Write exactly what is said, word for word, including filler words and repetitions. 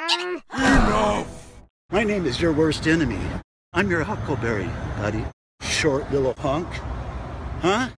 Enough! My name is your worst enemy. I'm your Huckleberry, buddy. Short little punk. Huh?